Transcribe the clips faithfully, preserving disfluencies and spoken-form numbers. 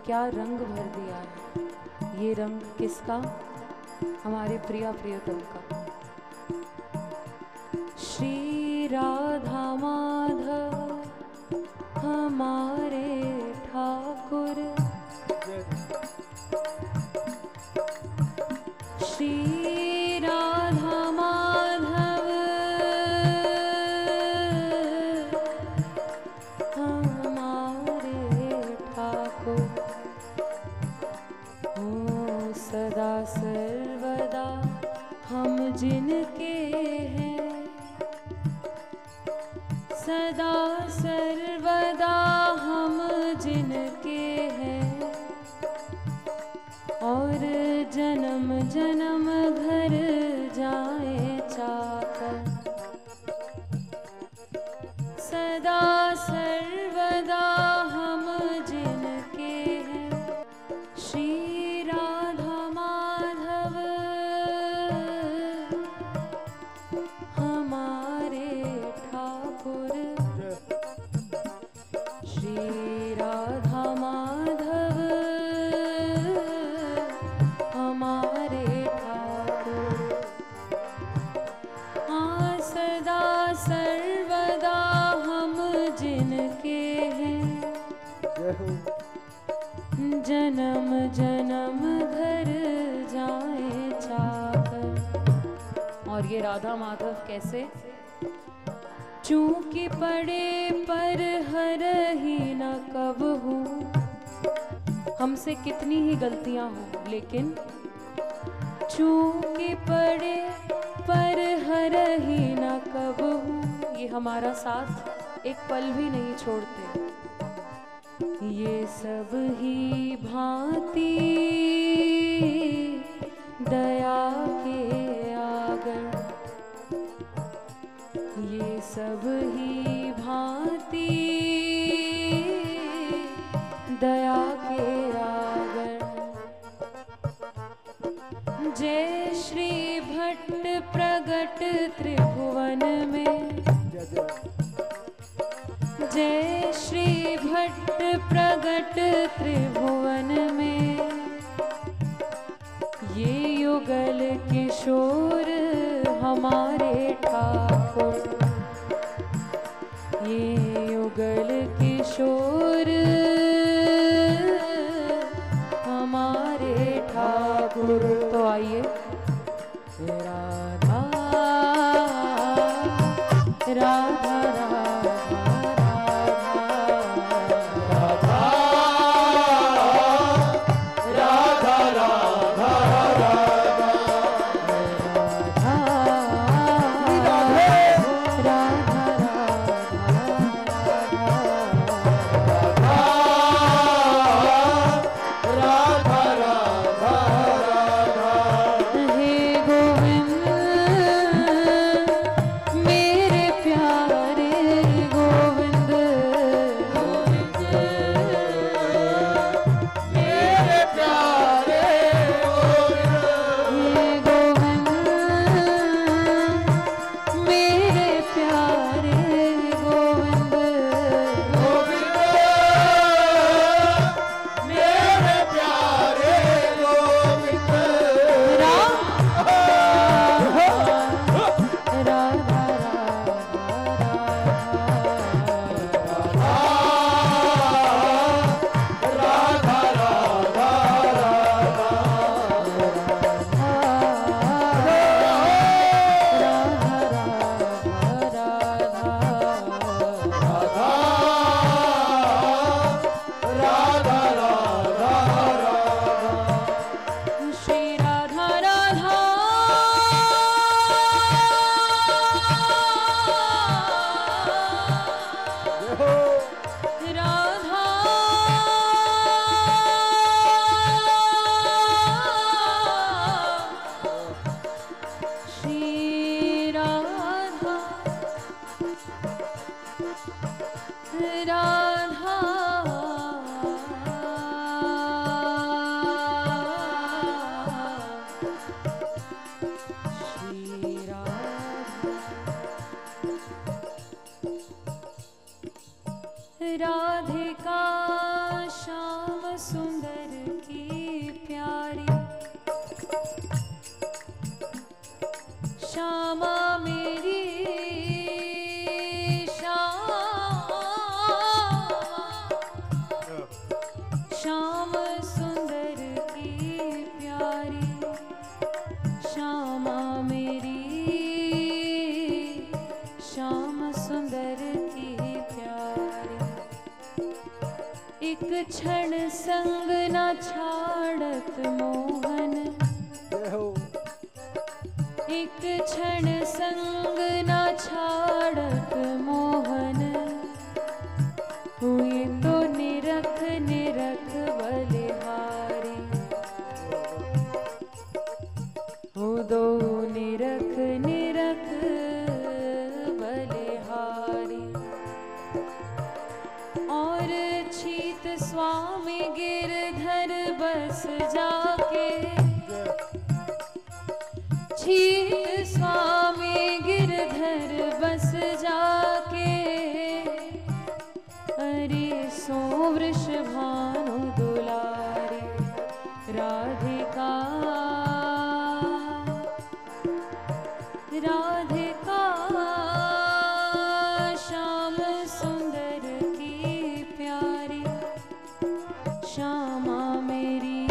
क्या रंग भर दिया है। ये रंग किसका? हमारे प्रिया प्रियतम का। श्री राधा माधव हमारे ठाकुर, श्री राधा माधव हमारे ठाकुर। हो सदा सर्वदा हम जिनके हैं, सदा सर्वदा हम जिनके हैं, और जन्म जन्म घर जाए चाकर। सदा सर्वदा हम जिनके हैं, श्री राधा माधव हमारे ठाकुर। श्री राधा माधव हमारे ठाकुर। हाँ सदा सर्वदा हम जिनके हैं, जन्म जन्म घर जाए चाकर। और ये राधा माधव कैसे? चूंकि पड़े पर हर ही न कब हूँ। हमसे कितनी ही गलतियां हो, लेकिन चूंकि पड़े पर हर ही न कब हूँ, ये हमारा साथ एक पल भी नहीं छोड़ते। ये सब ही भांति दया के आगर, ये सब ही भांति दया के आगर। जय श्री भट्ट प्रगट त्रिभुवन में, जय श्री भट्ट प्रगट त्रिभुवन में। ये युगल किशोर हमारे ठाकुर, ये युगल किशोर हमारे ठाकुर। तो आइए राधा राधा हे गोविंद श्यामा मेरी श्यामा, श्याम सुंदर की प्यारी, श्यामा मेरी श्याम सुंदर की प्यारी। एक क्षण संग न छाड़त मोहन, एक क्षण संग न छाड़त मोहन, हुए तो निरख निरख बलिहारी, हो दो निरख निरख बलिहारी। और छीत स्वामी गिरधर बस जाके, छीत स्वामी गिरधर बस जाके, अरे सो वृषभानु दुलारी। राधिका राधिका श्याम सुंदर की प्यारी, श्यामा मेरी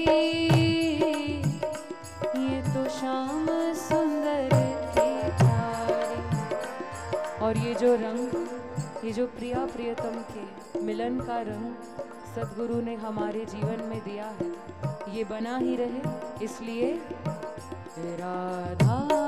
ये तो श्याम सुंदर की प्यारी। और ये जो रंग, ये जो प्रिया प्रियतम के मिलन का रंग सद्गुरु ने हमारे जीवन में दिया है, ये बना ही रहे, इसलिए राधा